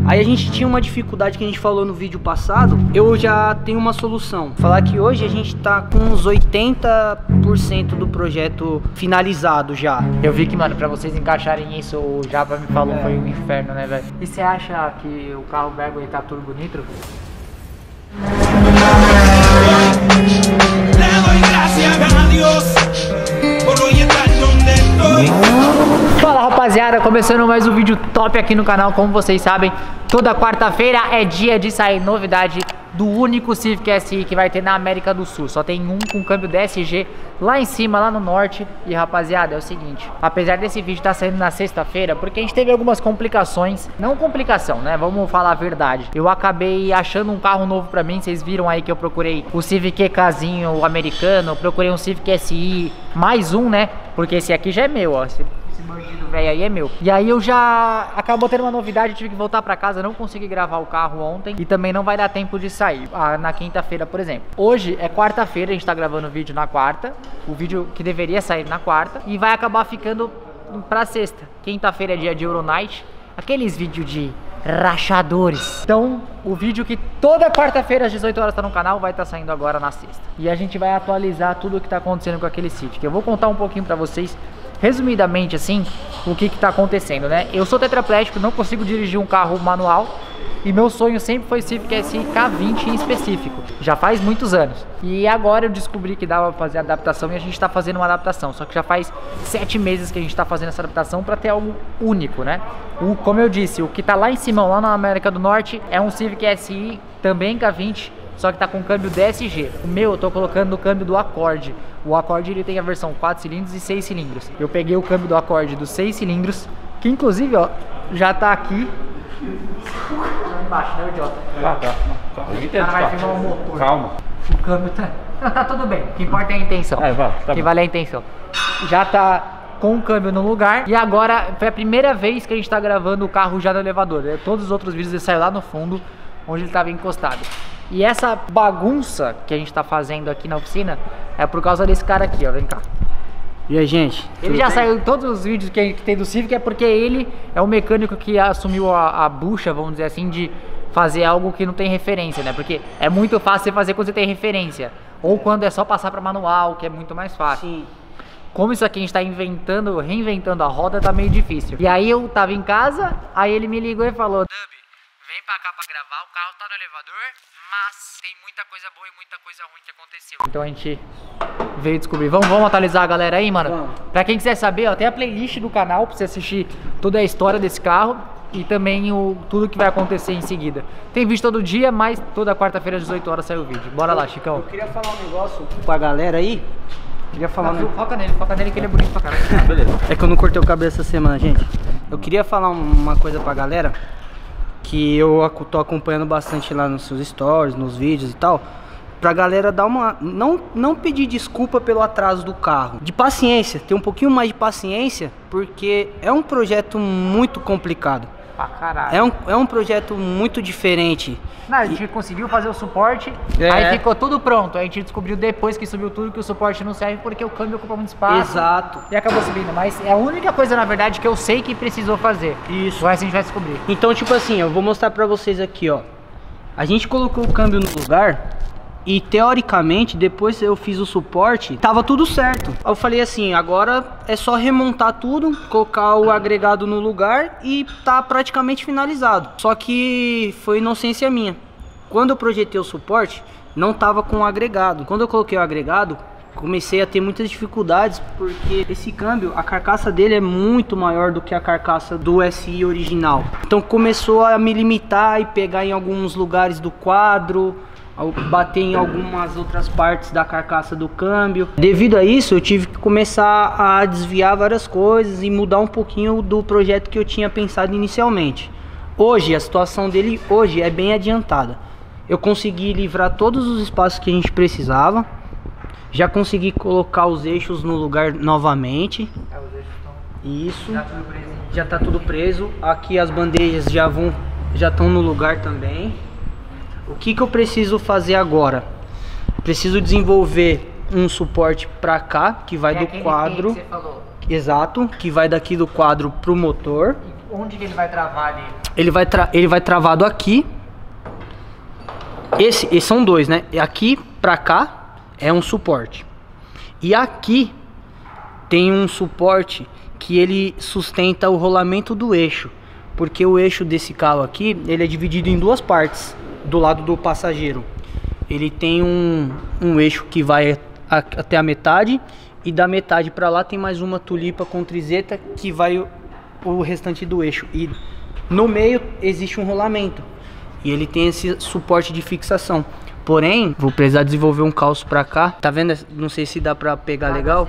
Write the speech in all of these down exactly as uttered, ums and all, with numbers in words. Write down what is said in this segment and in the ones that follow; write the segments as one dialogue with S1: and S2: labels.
S1: Aí a gente tinha uma dificuldade que a gente falou no vídeo passado. Eu já tenho uma solução. Falar que hoje a gente tá com uns oitenta por cento do projeto finalizado já.
S2: Eu vi que, mano, pra vocês encaixarem isso, o Japa me falou, é. foi um inferno, né, velho? E você acha que o carro Bergo tá turbo nitro? Fala, rapaziada, começando mais um vídeo top aqui no canal. Como vocês sabem, toda quarta-feira é dia de sair novidade do único Civic S I que vai ter na América do Sul. Só tem um com câmbio D S G lá em cima, lá no norte. E rapaziada, é o seguinte, apesar desse vídeo estar saindo na sexta-feira, porque a gente teve algumas complicações, não complicação, né, vamos falar a verdade, eu acabei achando um carro novo pra mim. Vocês viram aí que eu procurei o Civic EKzinho americano, procurei um Civic S I, mais um, né, porque esse aqui já é meu, ó. Esse bandido velho aí é meu. E aí eu já acabou tendo uma novidade, eu tive que voltar pra casa, não consegui gravar o carro ontem e também não vai dar tempo de sair ah, na quinta-feira, por exemplo. Hoje é quarta-feira, a gente tá gravando o vídeo na quarta, o vídeo que deveria sair na quarta, e vai acabar ficando pra sexta. Quinta-feira é dia de Euronight, aqueles vídeos de rachadores. Então, o vídeo que toda quarta-feira às dezoito horas tá no canal vai estar tá saindo agora na sexta. E a gente vai atualizar tudo o que tá acontecendo com aquele Civic. Eu vou contar um pouquinho pra vocês, resumidamente assim, o que que tá acontecendo, né? Eu sou tetraplégico, não consigo dirigir um carro manual, e meu sonho sempre foi Civic S I K vinte em específico, já faz muitos anos. E agora eu descobri que dava pra fazer adaptação, e a gente tá fazendo uma adaptação, só que já faz sete meses que a gente tá fazendo essa adaptação pra ter algo único, né? O, como eu disse, o que tá lá em cima, lá na América do Norte, é um Civic S I também K vinte, só que tá com câmbio D S G. O meu eu tô colocando no câmbio do Accord. O Accord ele tem a versão quatro cilindros e seis cilindros. Eu peguei o câmbio do Accord dos seis cilindros, que inclusive, ó, já tá aqui embaixo, né, idiota?
S3: Ah, tá.
S2: O cara vai filmar o motor.
S3: Calma.
S2: O câmbio tá... Não, tá tudo bem. O que importa é a intenção.
S3: É, vai, tá
S2: o que
S3: bom.
S2: vale é a intenção. Já tá com o câmbio no lugar. E agora foi a primeira vez que a gente tá gravando o carro já no elevador. Todos os outros vídeos ele saiu lá no fundo, onde ele tava encostado. E essa bagunça que a gente tá fazendo aqui na oficina é por causa desse cara aqui, ó. Vem cá.
S1: E aí, gente?
S2: Ele já bem? Saiu em todos os vídeos que, que tem do Civic, é porque ele é o mecânico que assumiu a, a bucha, vamos dizer assim, de fazer algo que não tem referência, né? Porque é muito fácil você fazer quando você tem referência, ou quando é só passar para manual, que é muito mais fácil. Sim. Como isso aqui a gente tá inventando, reinventando a roda, tá meio difícil. E aí eu tava em casa, aí ele me ligou e falou: Dub, vem pra cá pra gravar, o carro tá no elevador, mas tem muita coisa boa e muita coisa ruim que aconteceu. Então a gente veio descobrir. Vamos, vamos atualizar a galera aí, mano? Vamos. Pra quem quiser saber, ó, tem a playlist do canal pra você assistir toda a história desse carro e também o, tudo que vai acontecer em seguida. Tem vídeo todo dia, mas toda quarta-feira às dezoito horas sai o vídeo. Bora lá, Chicão. Eu
S1: queria falar um negócio pra galera aí. Queria falar
S2: não, um... Foca nele, foca nele que ele é bonito pra caralho.
S1: Ah, beleza. É que eu não cortei o cabelo essa semana, gente. Eu queria falar uma coisa pra galera, que eu tô acompanhando bastante lá nos seus stories, nos vídeos e tal, pra galera dar uma... Não, não pedir desculpa pelo atraso do carro. De paciência, ter um pouquinho mais de paciência, porque é um projeto muito complicado.
S2: Pra caralho.
S1: É um, é um projeto muito diferente.
S2: Não, a gente e... conseguiu fazer o suporte, é. Aí ficou tudo pronto. A gente descobriu depois que subiu tudo que o suporte não serve porque o câmbio ocupa muito espaço.
S1: Exato.
S2: E acabou subindo. Mas é a única coisa, na verdade, que eu sei que precisou fazer.
S1: Isso.
S2: Mas a gente vai descobrir.
S1: Então, tipo assim, eu vou mostrar pra vocês aqui, ó. A gente colocou o câmbio no lugar e, teoricamente, depois eu fiz o suporte, tava tudo certo. Eu falei assim, agora é só remontar tudo, colocar o agregado no lugar e tá praticamente finalizado. Só que foi inocência minha. Quando eu projetei o suporte, não tava com o agregado. Quando eu coloquei o agregado, comecei a ter muitas dificuldades, porque esse câmbio, a carcaça dele é muito maior do que a carcaça do S I original. Então começou a me limitar e pegar em alguns lugares do quadro, bater em algumas outras partes da carcaça do câmbio. Devido a isso, eu tive que começar a desviar várias coisas e mudar um pouquinho do projeto que eu tinha pensado inicialmente. Hoje, a situação dele hoje é bem adiantada. Eu consegui livrar todos os espaços que a gente precisava. Já consegui colocar os eixos no lugar novamente.
S2: É, os eixos estão...
S1: Isso.
S2: Já tudo preso.
S1: Já tá tudo preso. Aqui as bandejas já vão, já estão no lugar também. O que que eu preciso fazer agora? Preciso desenvolver um suporte para cá, que vai é do quadro. Que você falou. Exato, que vai daqui do quadro pro motor.
S2: E onde que ele vai travar ali?
S1: ele vai, tra ele vai travado aqui. Esse, esses são dois, né? Aqui pra cá é um suporte. E aqui tem um suporte que ele sustenta o rolamento do eixo. Porque o eixo desse carro aqui, ele é dividido em duas partes, do lado do passageiro. Ele tem um, um eixo que vai a, até a metade, e da metade para lá tem mais uma tulipa com trizeta que vai o, o restante do eixo. E no meio existe um rolamento, e ele tem esse suporte de fixação. Porém, vou precisar desenvolver um calço para cá. Tá vendo? Não sei se dá para pegar legal.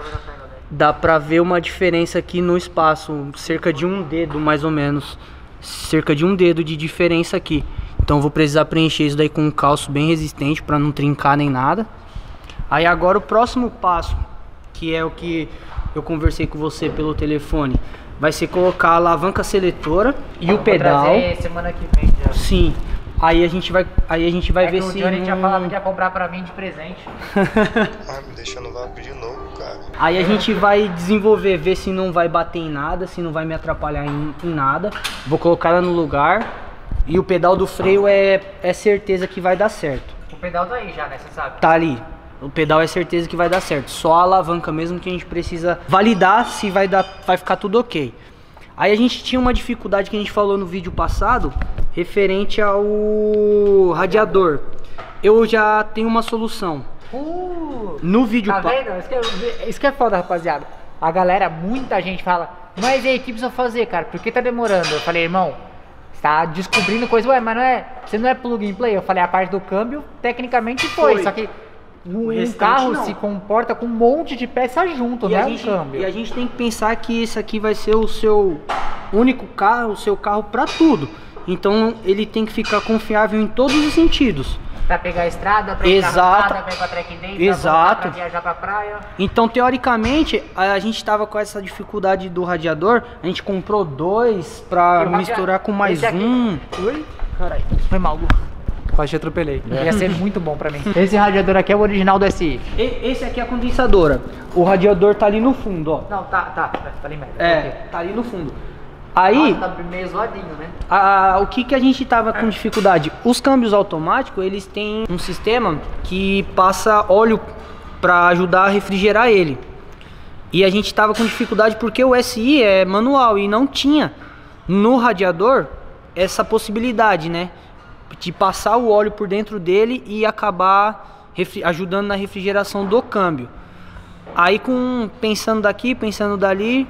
S1: Dá pra ver uma diferença aqui no espaço, cerca de um dedo mais ou menos, cerca de um dedo de diferença aqui. Então vou precisar preencher isso daí com um calço bem resistente para não trincar nem nada. Aí agora o próximo passo, que é o que eu conversei com você pelo telefone, vai ser colocar a alavanca seletora e o pedal.
S2: Vou trazer semana que vem já.
S1: Sim. Aí a gente vai, aí a gente vai
S2: é
S1: ver
S2: que
S1: se...
S2: O Johnny tinha falado que ia comprar pra mim de presente.
S3: Ah, me deixa no vácuo de novo, cara.
S1: Aí a gente vai desenvolver, ver se não vai bater em nada, se não vai me atrapalhar em, em nada. Vou colocar ela no lugar. E o pedal do freio é, é certeza que vai dar certo.
S2: O pedal tá aí já, né? Você sabe?
S1: Tá ali. O pedal é certeza que vai dar certo. Só a alavanca mesmo que a gente precisa validar se vai, dar, vai ficar tudo ok. Aí a gente tinha uma dificuldade que a gente falou no vídeo passado, referente ao radiador. Eu já tenho uma solução.
S2: Uh,
S1: no vídeo
S2: tá vendo? Isso que, é, isso que é foda, rapaziada. A galera, muita gente fala, mas e aí, o que precisa fazer, cara? Por que tá demorando? Eu falei, irmão, você tá descobrindo coisa. Ué, mas não é, você não é plug and play? Eu falei, a parte do câmbio, tecnicamente foi, foi. Só que um, um carro não se comporta com um monte de peça junto,
S1: e
S2: não é
S1: gente,
S2: um câmbio.
S1: E a gente tem que pensar que esse aqui vai ser o seu único carro, o seu carro pra tudo. Então ele tem que ficar confiável em todos os sentidos.
S2: Pra pegar a estrada, pra ir pra rodada, pra ir pra track day,
S1: Exato.
S2: Pra viajar pra praia.
S1: Então, teoricamente, a gente tava com essa dificuldade do radiador. A gente comprou dois pra misturar com mais um.
S2: Ui, caralho, foi mal, Lu. Quase te atropelei. É. Ia ser muito bom pra mim. Esse radiador aqui é o original do S I.
S1: E, esse aqui é a condensadora. O radiador tá ali no fundo, ó.
S2: Não, tá, tá, tá ali mesmo.
S1: É,
S2: okay.
S1: Tá ali no fundo. Aí,
S2: nossa, tá meio zoadinho, né?
S1: A, o que que a gente tava com dificuldade? Os câmbios automáticos, eles têm um sistema que passa óleo para ajudar a refrigerar ele. E a gente tava com dificuldade porque o S I é manual e não tinha no radiador essa possibilidade, né? De passar o óleo por dentro dele e acabar ajudando na refrigeração do câmbio. Aí, com pensando daqui, pensando dali...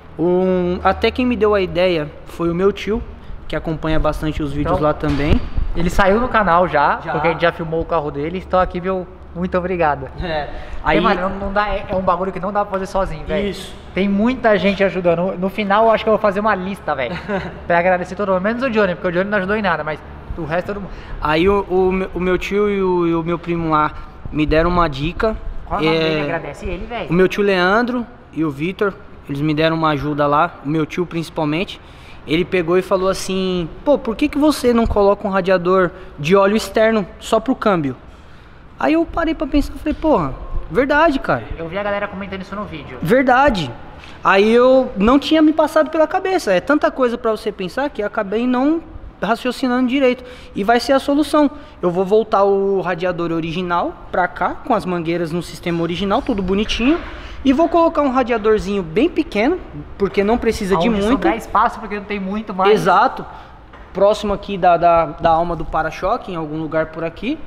S1: Um, até quem me deu a ideia foi o meu tio, que acompanha bastante os vídeos então, lá também.
S2: Ele saiu no canal já,
S1: já,
S2: porque a gente já filmou o carro dele. Então aqui, meu, muito obrigado.
S1: É, aí,
S2: porque, mano, não dá, é um bagulho que não dá pra fazer sozinho, velho.
S1: Isso.
S2: Tem muita gente ajudando. No final, eu acho que eu vou fazer uma lista, velho, pra agradecer todo mundo. Menos o Johnny, porque o Johnny não ajudou em nada, mas o resto todo mundo.
S1: Aí o, o, o meu tio e o, e o meu primo lá me deram uma dica.
S2: Qual o nome dele? Agradece ele, velho.
S1: O meu tio Leandro e o Vitor. Eles me deram uma ajuda lá, o meu tio principalmente. Ele pegou e falou assim: pô, por que que você não coloca um radiador de óleo externo só pro câmbio? Aí eu parei pra pensar, falei, porra, verdade, cara.
S2: Eu vi a galera comentando isso no vídeo.
S1: Verdade. Aí eu não tinha me passado pela cabeça. É tanta coisa pra você pensar que eu acabei não raciocinando direito. E vai ser a solução. Eu vou voltar o radiador original pra cá, com as mangueiras no sistema original, tudo bonitinho. E vou colocar um radiadorzinho bem pequeno, porque não precisa
S2: Aonde
S1: de muito.
S2: Sobrar espaço, porque não tem muito mais.
S1: Exato. Próximo aqui da, da, da alma do para-choque, em algum lugar por aqui.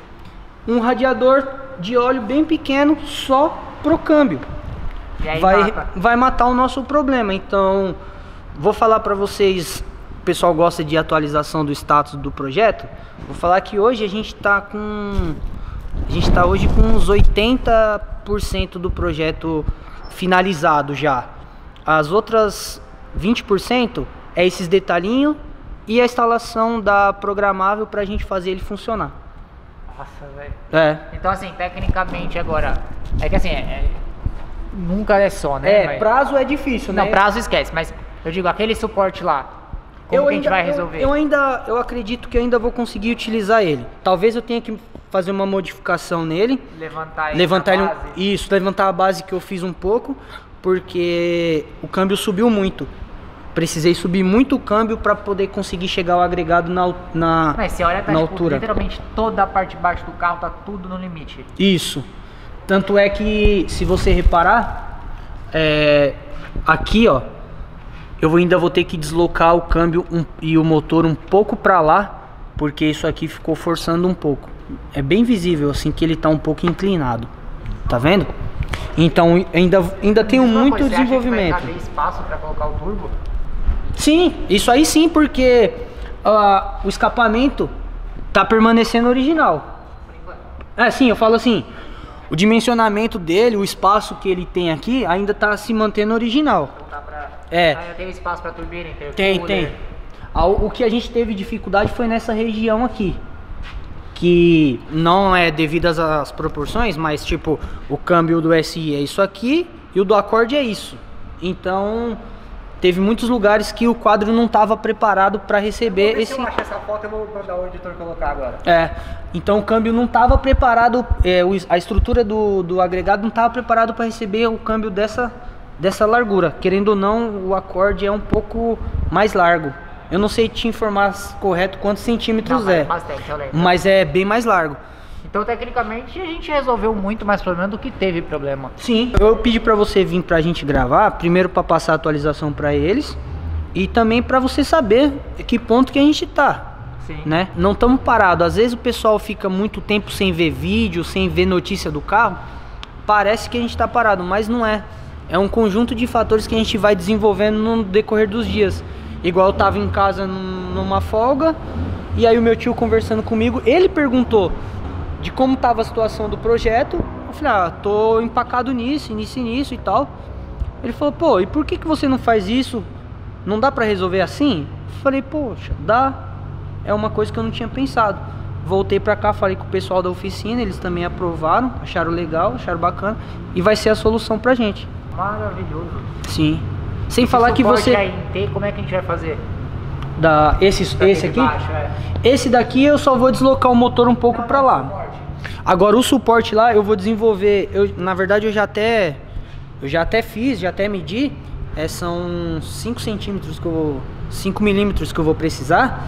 S1: Um radiador de óleo bem pequeno, só pro câmbio.
S2: E aí
S1: vai,
S2: mata.
S1: vai matar o nosso problema. Então, vou falar para vocês, o pessoal gosta de atualização do status do projeto. Vou falar que hoje a gente tá com... A gente está hoje com uns oitenta por cento do projeto finalizado já. As outras vinte por cento é esses detalhinhos e a instalação da programável para a gente fazer ele funcionar.
S2: Nossa, velho.
S1: É.
S2: Então assim, tecnicamente agora, é que assim, é, é, nunca é só, né?
S1: É,
S2: mas...
S1: prazo é difícil, né?
S2: Não, prazo esquece, mas eu digo, aquele suporte lá, como
S1: eu
S2: que a gente
S1: ainda,
S2: vai resolver?
S1: Eu, eu ainda, eu acredito que eu ainda vou conseguir utilizar ele. Talvez eu tenha que fazer uma modificação nele.
S2: Levantar ele
S1: levantar
S2: na
S1: ele,
S2: base.
S1: Isso, levantar a base que eu fiz um pouco, porque o câmbio subiu muito. precisei subir muito o câmbio para poder conseguir chegar ao agregado na, na,
S2: Mas você olha, tá,
S1: na
S2: tipo,
S1: altura.
S2: literalmente toda a parte de baixo do carro tá tudo no limite.
S1: Isso. Tanto é que, se você reparar, é, aqui, ó, eu ainda vou ter que deslocar o câmbio um, e o motor um pouco para lá, porque isso aqui ficou forçando um pouco. É bem visível, assim, que ele tá um pouco inclinado. Tá vendo? Então, ainda, ainda tenho muito
S2: coisa,
S1: desenvolvimento.
S2: Você acha que vai caber espaço para colocar o turbo?
S1: Sim, isso aí sim, porque uh, o escapamento tá permanecendo original. É, sim, eu falo assim, o dimensionamento dele, o espaço que ele tem aqui, ainda tá se mantendo original.
S2: Então tá pra...
S1: É.
S2: Ah, tem espaço para turbina, tem,
S1: Tem, tem. Ah, O o que a gente teve dificuldade foi nessa região aqui. Que não é devido às- às proporções, mas tipo, o câmbio do S I é isso aqui e o do Accord é isso. Então, teve muitos lugares que o quadro não estava preparado para receber esse...
S2: Se eu achar essa foto, eu vou mandar o editor colocar agora.
S1: É, então o câmbio não estava preparado, é, o- a estrutura do, do agregado não estava preparado para receber o câmbio dessa, dessa largura. Querendo ou não, o Accord é um pouco mais largo. Eu não sei te informar correto quantos centímetros
S2: Não,
S1: é,
S2: mas bastante, eu lembro.
S1: mas é bem mais largo.
S2: Então, tecnicamente, a gente resolveu muito mais problema do que teve problema.
S1: Sim, eu pedi pra você vir pra gente gravar, primeiro pra passar a atualização pra eles e também pra você saber que ponto que a gente tá,
S2: Sim.
S1: né? Não estamos parados. Às vezes o pessoal fica muito tempo sem ver vídeo, sem ver notícia do carro, parece que a gente tá parado, mas não é. É um conjunto de fatores que a gente vai desenvolvendo no decorrer dos dias. Igual eu tava em casa num- numa folga e aí o meu tio conversando comigo, ele perguntou de como tava a situação do projeto. Eu falei, ah, tô empacado nisso, nisso e nisso e tal. Ele falou, pô, e por que que você não faz isso? Não dá pra resolver assim? Eu falei, poxa, dá. É uma coisa que eu não tinha pensado. Voltei pra cá, falei com o pessoal da oficina, eles também aprovaram, acharam legal, acharam bacana. E vai ser a solução pra gente.
S2: Maravilhoso.
S1: Sim. Sem
S2: Esse
S1: falar que
S2: suporte
S1: você...
S2: aí em T, como é que a gente vai fazer?
S1: Da, esse
S2: Daqui
S1: esse
S2: de
S1: aqui?
S2: baixo, é.
S1: Esse daqui eu só vou deslocar o motor um pouco pra lá.
S2: Suporte.
S1: Agora o suporte lá eu vou desenvolver, eu, na verdade eu já até eu já até fiz, já até medi, é, são cinco centímetros que eu vou, cinco milímetros que eu vou precisar.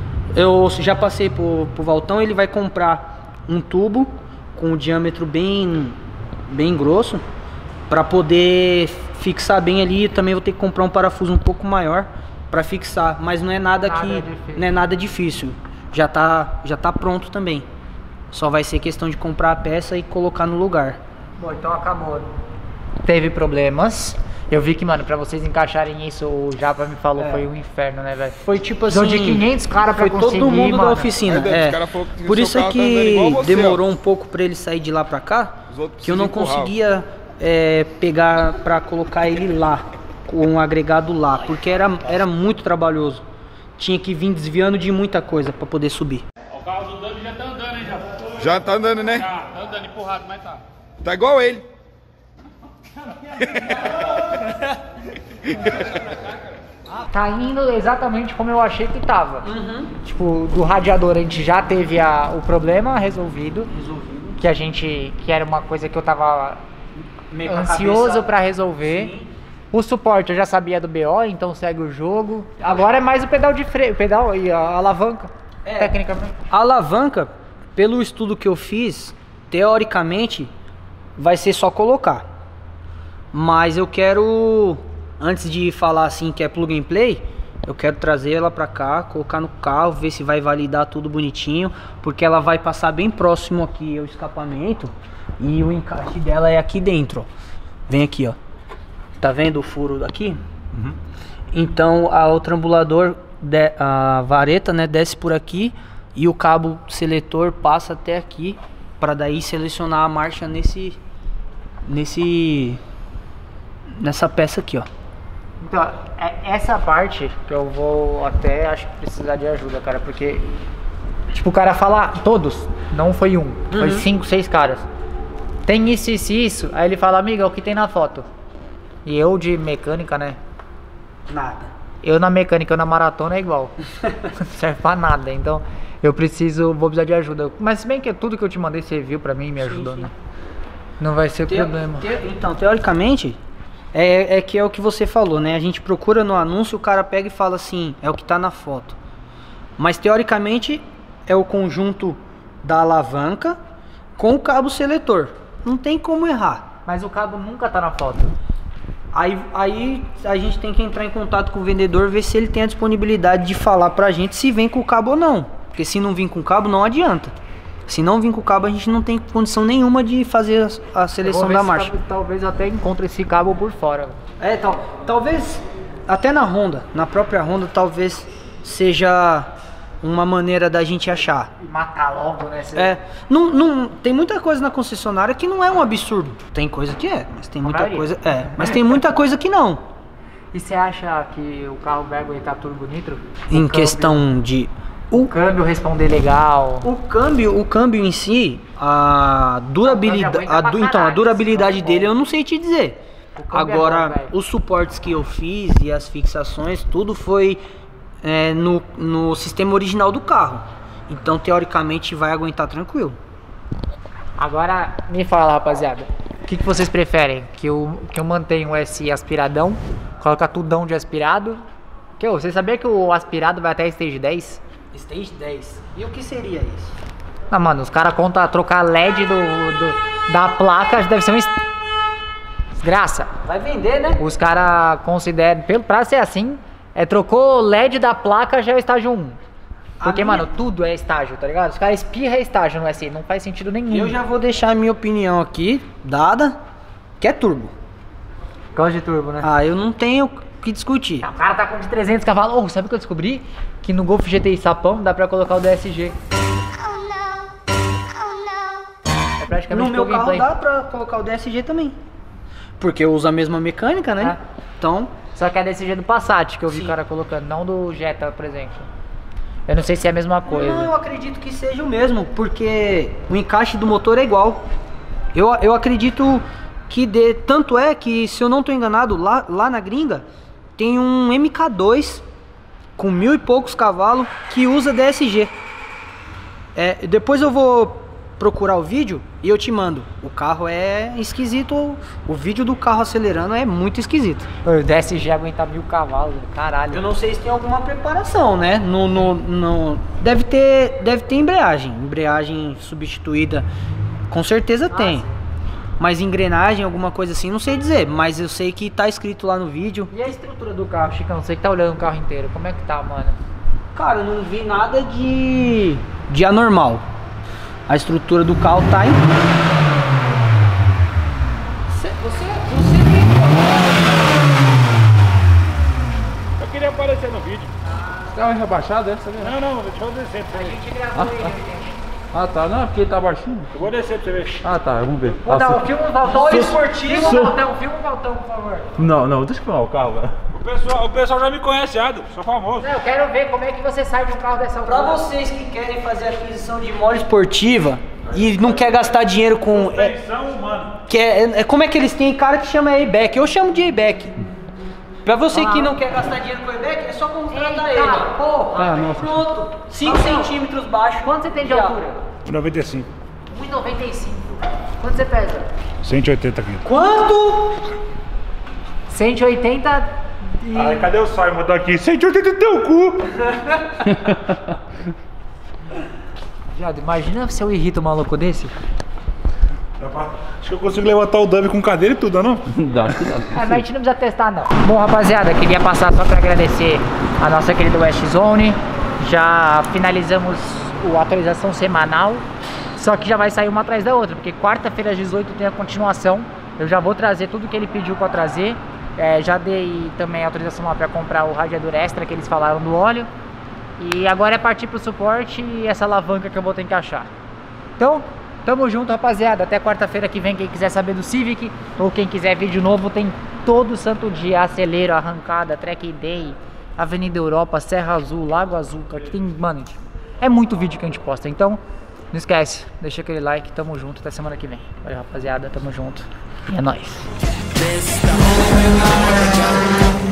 S1: Eu já passei pro, pro Valtão, ele vai comprar um tubo com um diâmetro bem bem grosso para poder fixar bem ali. Também vou ter que comprar um parafuso um pouco maior para fixar, mas não é nada,
S2: Nada
S1: que
S2: difícil.
S1: não é nada difícil. Já tá já tá pronto também. Só vai ser questão de comprar a peça e colocar no lugar.
S2: Bom, então acabou. Teve problemas. Eu vi que, mano, pra vocês encaixarem isso, o Japa me falou,
S1: É.
S2: foi um inferno, né, velho?
S1: Foi tipo assim,
S2: Precisou de quinhentos caras pra
S1: foi
S2: conseguir,
S1: todo mundo
S2: mano.
S1: da oficina.
S4: É, Deus,
S1: É.
S4: os cara falou que o
S1: Por
S4: seu
S1: isso é
S4: carro tá andando igual
S1: que
S4: você,
S1: demorou
S4: ó.
S1: um pouco pra ele sair de lá pra cá,
S4: Os outros
S1: que eu não
S4: precisam empurrar.
S1: conseguia é, pegar pra colocar ele lá, com um agregado lá, porque era, era muito trabalhoso. Tinha que vir desviando de muita coisa pra poder subir.
S5: O carro do Dani já tá andando, hein, já?
S4: Já tá andando, né?
S5: Já, tá andando empurrado, mas tá.
S4: Tá igual ele.
S2: Tá indo exatamente como eu achei que tava. Tipo, do radiador a gente já teve a, o problema resolvido.
S1: Resolvido.
S2: Que a gente. Que era uma coisa que eu tava
S1: Meio com a
S2: ansioso
S1: cabeça-
S2: pra resolver.
S1: Sim.
S2: O suporte eu já sabia do B O, então segue o jogo. Agora é mais o pedal de freio, o pedal e a alavanca.
S1: É.
S2: Tecnicamente.
S1: A alavanca, pelo estudo que eu fiz, teoricamente, vai ser só colocar. Mas eu quero, antes de falar assim que é plug and play, eu quero trazer ela pra cá, colocar no carro, ver se vai validar tudo bonitinho, porque ela vai passar bem próximo aqui ao escapamento e o encaixe dela é aqui dentro, ó. Vem aqui, ó. Tá vendo o furo daqui? Então a, o trambulador, de- a vareta, né, desce por aqui e o cabo seletor passa até aqui para daí selecionar a marcha nesse nesse nessa peça aqui, ó.
S2: Então, é essa parte que eu vou até acho que precisar de ajuda, cara, porque tipo, o cara fala todos, não foi um, foi cinco, seis caras. Tem isso, isso, isso. Aí ele fala, amiga, é o que tem na foto. E eu de mecânica, né?
S1: Nada.
S2: Eu na mecânica, eu na maratona é igual. Não serve pra nada, então eu preciso, vou precisar de ajuda. Mas se bem que tudo que eu te mandei serviu pra mim e me ajudou,
S1: sim.
S2: né? Não vai ser
S1: Te-
S2: problema.
S1: te- então, teoricamente, É, é que é o que você falou, né? A gente procura no anúncio, o cara pega e fala assim, é o que tá na foto. Mas teoricamente é o conjunto da alavanca com o cabo seletor. Não tem como errar.
S2: Mas o cabo nunca tá na foto.
S1: Aí, aí a gente tem que entrar em contato com o vendedor, ver se ele tem a disponibilidade de falar pra gente se vem com o cabo ou não. Porque se não vir com o cabo, não adianta. Se não vir com o cabo, a gente não tem condição nenhuma de fazer a, a seleção da marcha.
S2: Cabo, talvez eu até encontre esse cabo por fora.
S1: É, tal, talvez até na Honda, na própria Honda, talvez seja uma maneira da gente achar.
S2: E matar logo, né? Você...
S1: É, não, não, tem muita coisa na concessionária que não é um absurdo. Tem coisa que é, mas tem muita
S2: maioria.
S1: coisa, é, mas tem muita coisa que não.
S2: E você acha que o carro vai aguentar turbo nitro?
S1: Em
S2: O
S1: questão
S2: câmbio,
S1: de
S2: o câmbio responder legal.
S1: O câmbio, o câmbio em si, a durabilidade,
S2: aguenta
S1: a
S2: pra
S1: du, então a
S2: caralho,
S1: durabilidade
S2: isso é
S1: dele
S2: bom.
S1: eu não sei te dizer.
S2: O câmbio é
S1: Agora,
S2: bom, velho.
S1: os suportes que eu fiz e as fixações, tudo foi é, no, no sistema original do carro. Então, teoricamente, vai aguentar tranquilo.
S2: Agora, me fala, rapaziada. O que, que vocês preferem? Que eu, que eu mantenha o S I aspiradão, coloca tudão de aspirado. Que, ô, você sabia que o aspirado vai até Stage dez?
S1: Stage dez. E o que seria isso?
S2: Não, mano, os caras contam trocar L E D do, do- da placa, deve ser um es- desgraça.
S1: Vai vender, né?
S2: Os caras consideram, pelo pra ser assim, é, trocou L E D da placa, já é o estágio um. Porque,
S1: A minha-
S2: mano, tudo é estágio, tá ligado? Os caras espirram é estágio no S I, não faz sentido nenhum.
S1: Eu já vou deixar a minha opinião aqui, dada, que é turbo.
S2: Gosto de turbo, né?
S1: Ah, eu não tenho o que discutir.
S2: O cara tá com de trezentos cavalos. Oh, sabe o que eu descobri? Que no Golf G T I Sapão dá pra colocar o D S G. É praticamente
S1: No meu
S2: plug and
S1: carro
S2: play.
S1: dá pra colocar o D S G também. Porque eu uso a mesma mecânica, né?
S2: É.
S1: Então,
S2: Só que é D S G do Passat que eu vi
S1: Sim.
S2: o cara colocando, não do Jetta, por exemplo. Eu não sei se é a mesma coisa.
S1: não, eu acredito que seja o mesmo, porque o encaixe do motor é igual. Eu, eu acredito que dê. Tanto é que, se eu não tô enganado, lá, lá na gringa tem um M K dois com mil e poucos cavalos que usa D S G. É, depois eu vou procurar o vídeo e eu te mando. O carro é esquisito, o vídeo do carro acelerando é muito esquisito.
S2: O D S G aguenta mil cavalos, caralho.
S1: Eu não sei se tem alguma preparação, né? No, no, no- Deve ter, deve ter embreagem. Embreagem substituída, com certeza tem.
S2: sim.
S1: Mas engrenagem, alguma coisa assim, não sei dizer. Mas eu sei que tá escrito lá no vídeo.
S2: E a estrutura do carro, Chicão? Você que tá olhando o carro inteiro, como é que tá, mano?
S1: Cara, eu não vi nada de, de anormal. A estrutura do carro tá em... Você, você, você
S5: Eu queria aparecer no vídeo.
S6: Esse carro é rebaixado, é? Sabia?
S5: Não, não, deixa eu descer pra você ver.
S2: A gente gravou ele.
S6: Ah, tá. Não, é porque ele tá baixinho.
S5: Eu vou descer pra você ver.
S6: Ah, tá. Vamos ver.
S2: Vou
S6: Ah,
S2: dar
S6: sou-
S2: o filme o Valtão
S6: sou-
S2: esportivo,
S6: sou-
S2: Valtão, filma o Valtão, por favor.
S6: Não, não. Deixa eu filmar o carro, velho.
S5: O pessoal, o pessoal já me conhece, Ado. Sou famoso.
S2: Não, eu quero ver como é que você sai de um carro dessa altura.
S1: Pra vocês que querem fazer aquisição de moto esportiva e não quer gastar dinheiro com... É,
S5: Suspensão humana.
S1: que é, é- como é que eles têm cara que chama A-Back? Eu chamo de A-Back. Pra você que não quer gastar dinheiro com A-Back, é só contratar ele.
S2: Eita, porra.
S6: Ah, nossa.
S1: Pronto, cinco centímetros baixo.
S2: Quanto você tem de
S1: Já.
S2: altura?
S5: noventa e cinco.
S2: um e noventa e cinco. Quanto você pesa?
S5: cento e oitenta quilos.
S1: Quanto?
S2: cento e oitenta e...
S5: Ai, cadê o Simon daqui? cento e oitenta teu cu!
S2: Viado, imagina se eu irrito um maluco desse.
S5: Acho que eu consigo levantar o dummy com cadeira e tudo, não?
S6: Dá, acho que dá.
S2: Ah, mas a gente não precisa testar não. Bom, rapaziada, queria passar só pra agradecer a nossa querida West Zone. Já finalizamos a atualização semanal. Só que já vai sair uma atrás da outra, porque quarta-feira às dezoito tem a continuação. Eu já vou trazer tudo que ele pediu pra trazer. É, já dei também autorização lá pra comprar o radiador extra que eles falaram do óleo. E agora é partir pro suporte e essa alavanca que eu vou ter que achar. Então, tamo junto, rapaziada. Até quarta-feira que vem, quem quiser saber do Civic ou quem quiser vídeo novo, tem todo santo dia acelero, arrancada, track day, Avenida Europa, Serra Azul, Lago Azul. Aqui tem, mano, é muito vídeo que a gente posta. Então, não esquece, deixa aquele like, tamo junto, até semana que vem. Valeu, rapaziada, tamo junto. E é nóis.